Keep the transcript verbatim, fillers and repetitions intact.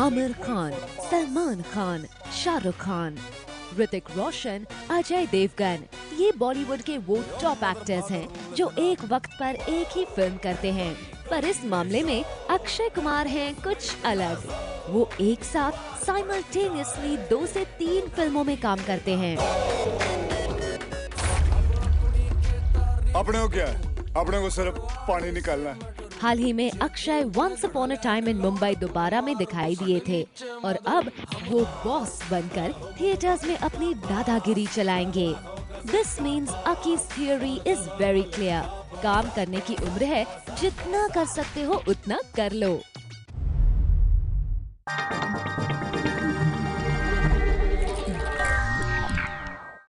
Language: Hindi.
आमिर खान, सलमान खान, शाहरुख खान, ऋतिक रोशन, अजय देवगन, ये बॉलीवुड के वो टॉप एक्टर्स हैं जो एक वक्त पर एक ही फिल्म करते हैं। पर इस मामले में अक्षय कुमार हैं कुछ अलग। वो एक साथ साइमल्टेनियसली दो से तीन फिल्मों में काम करते हैं। अपने को क्या है? अपने को सिर्फ पानी निकालना है। हाल ही में Akshay once upon a time in Mumbai दोबारा में दिखाई दिए थे और अब वो बॉस बनकर थिएटर्स में अपनी दादागिरी चलाएंगे। This means Akki's theory is very clear. काम करने की उम्र है, जितना कर सकते हो उतना कर लो।